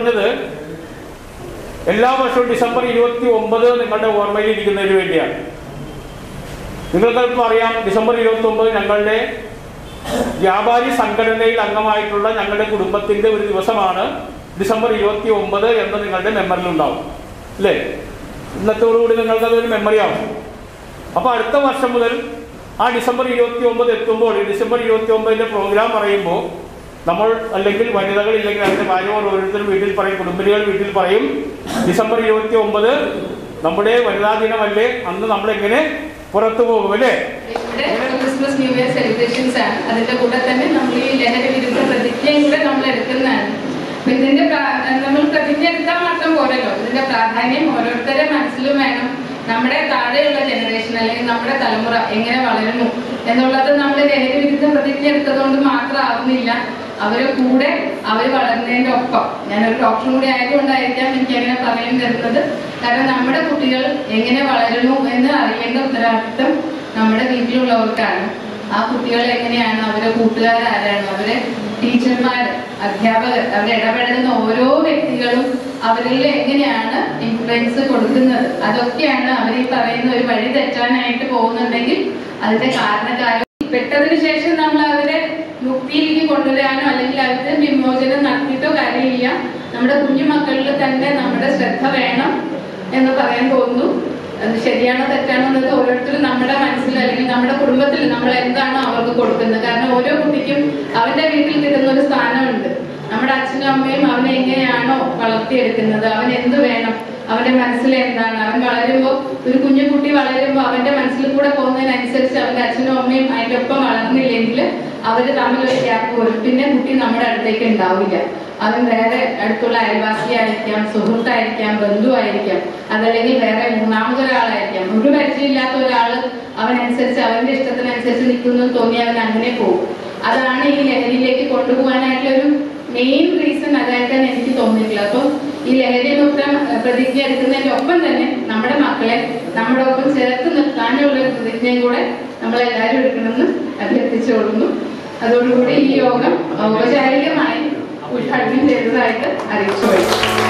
പറഞ്ഞത് എല്ലാ വർഷവും ഡിസംബർ 29 നിങ്ങളുടെ ഓർമ്മയിൽ ഇരിക്കുന്നതിന് വേണ്ടിയാണ്. നിങ്ങൾക്കിപ്പോൾ അറിയാം, ഡിസംബർ 29 ഞങ്ങളുടെ വ്യാപാരി സംഘടനയിൽ അംഗമായിട്ടുള്ള ഞങ്ങളുടെ കുടുംബത്തിൻ്റെ ഒരു ദിവസമാണ് ഡിസംബർ 29 എന്ന് നിങ്ങളുടെ മെമ്മറിലുണ്ടാവും അല്ലേ? ഇന്നത്തോടുകൂടി നിങ്ങൾക്കതൊരു മെമ്മറി ആവും. അപ്പോൾ അടുത്ത വർഷം മുതൽ ആ ഡിസംബർ 29 എത്തുമ്പോൾ ഡിസംബർ 29 പ്രോഗ്രാം പറയുമ്പോൾ നമ്മൾ അല്ലെങ്കിൽ വനിതകൾ ഇല്ലെങ്കിൽ അതിൻ്റെ ഭാര്യമാർ ഓരോരുത്തരും വീട്ടിൽ പറയും, കുടുംബിനികൾ വീട്ടിൽ പറയും, ഡിസംബർ 29 നമ്മുടെ വനിതാ ദിനമല്ലേ, അന്ന് നമ്മളെങ്ങനെ പുറത്തു പോകും അല്ലേ? ക്രിസ്മസ് ന്യൂ ഇയർ സെലിബ്രേഷൻസ് ആണ്. അതിന്റെ കൂടെ തന്നെ നമ്മൾ ഈ ലഹരി വിരുദ്ധ പ്രതിജ്ഞയും കൂടെ നമ്മൾ എടുക്കുന്നതാണ്. അപ്പൊ ഇതിന്റെ നമ്മൾ പ്രതിജ്ഞ എടുക്കാൻ മാത്രം പോരല്ലോ, ഇതിന്റെ പ്രാധാന്യം ഓരോരുത്തരുടെ മനസ്സിലും വേണം. നമ്മുടെ താഴെയുള്ള ജനറേഷൻ അല്ലെങ്കിൽ നമ്മുടെ തലമുറ എങ്ങനെ വളരുന്നു എന്നുള്ളത് നമ്മൾ ലഹരി വിരുദ്ധ പ്രതിജ്ഞ എടുത്തതുകൊണ്ട് മാത്രം ആവുന്നില്ല. അവരെ കൂടെ അവർ വളർന്നതിന്റെ ഒപ്പം, ഞാനൊരു ഡോക്ടർ കൂടി ആയതുകൊണ്ടായിരിക്കാം എനിക്ക് അങ്ങനെ പറയാൻ തരുന്നത്. കാരണം നമ്മുടെ കുട്ടികൾ എങ്ങനെ വളരുന്നു എന്ന് അറിയേണ്ട ഉത്തരവാദിത്വം നമ്മുടെ വീട്ടിലുള്ളവർക്കാണ്. ആ കുട്ടികൾ എങ്ങനെയാണ്, അവരെ കൂട്ടുകാരാരാണ്, അവരെ ടീച്ചർമാർ, അധ്യാപകർ, അവരെ ഇടപെടുന്ന ഓരോ വ്യക്തികളും അവരിൽ എങ്ങനെയാണ് ഇൻഫ്ലുവൻസ് കൊടുക്കുന്നത്, അതൊക്കെയാണ് അവർ ഈ പറയുന്ന ഒരു വഴി തെറ്റാനായിട്ട് പോകുന്നുണ്ടെങ്കിൽ അതിന്റെ കാരണക്കാരും. പെട്ടതിന് ശേഷം നമ്മൾ അവരെ മുക്തിയിലേക്ക് കൊണ്ടുവരാനോ അല്ലെങ്കിൽ അവരുടെ വിമോചനം നടത്തിയിട്ടോ കാര്യമില്ല. നമ്മുടെ കുഞ്ഞു മക്കളിൽ തന്നെ നമ്മുടെ ശ്രദ്ധ വേണം എന്ന് പറയാൻ തോന്നുന്നു. അത് ശരിയാണോ തെറ്റാണോ എന്നത് ഓരോരുത്തരും നമ്മുടെ മനസ്സിൽ അല്ലെങ്കിൽ നമ്മുടെ കുടുംബത്തിൽ നമ്മൾ എന്താണോ അവർക്ക് കൊടുക്കുന്നത്. കാരണം ഓരോ കുട്ടിക്കും അവന്റെ വീട്ടിൽ കിട്ടുന്ന ഒരു സ്ഥാനമുണ്ട്. നമ്മുടെ അച്ഛനും അമ്മയും അവനെ എങ്ങനെയാണോ വളർത്തിയെടുക്കുന്നത്, അവൻ എന്ത് വേണം, അവന്റെ മനസ്സിൽ എന്താണ്, അവൻ വളരുമ്പോൾ ഒരു കുഞ്ഞു കുട്ടി വളരുമ്പോൾ അവന്റെ മനസ്സിൽ കൂടെ പോകുന്നതിനനുസരിച്ച് അവന്റെ അച്ഛനും അമ്മയും അതിന്റെ ഒപ്പം വളർന്നില്ലെങ്കിൽ അവര് തമ്മിലൊരു ഗ്യാപ്പ് വരും. പിന്നെ കുട്ടി നമ്മുടെ അടുത്തേക്ക് ഉണ്ടാവില്ല. അവൻ വേറെ അടുത്തുള്ള അയൽവാസിയായിരിക്കാം, സുഹൃത്തായിരിക്കാം, ബന്ധുവായിരിക്കാം, അതല്ലെങ്കിൽ വേറെ മൂന്നാമതൊരാളായിരിക്കാം. ഒരു പരിചയമില്ലാത്ത ഒരാള് അവനനുസരിച്ച് അവന്റെ ഇഷ്ടത്തിനനുസരിച്ച് നിൽക്കുന്നു തോന്നി അവൻ അങ്ങനെ പോകും. അതാണ് ഈ ലഹരിയിലേക്ക് കൊണ്ടുപോകാനായിട്ടുള്ള ഒരു മെയിൻ റീസൺ അതായിട്ടാണ് എനിക്ക് തോന്നിയിട്ടുള്ളത്. അപ്പം ഈ ലഹരി മുക്ത പ്രതിജ്ഞ എടുക്കുന്നതിന്റെ ഒപ്പം തന്നെ നമ്മുടെ മക്കളെ നമ്മുടെ ഒപ്പം ചേർത്ത് നിർത്താനുള്ള ഒരു പ്രതിജ്ഞയും കൂടെ നമ്മളെല്ലാവരും എടുക്കണമെന്ന് അഭ്യർത്ഥിച്ചുകൊള്ളുന്നു. അതോടുകൂടി ഈ യോഗം ഔപചാരികമായി ഉദ്ഘാടനം ചെയ്തതായിട്ട് അറിയിച്ചു.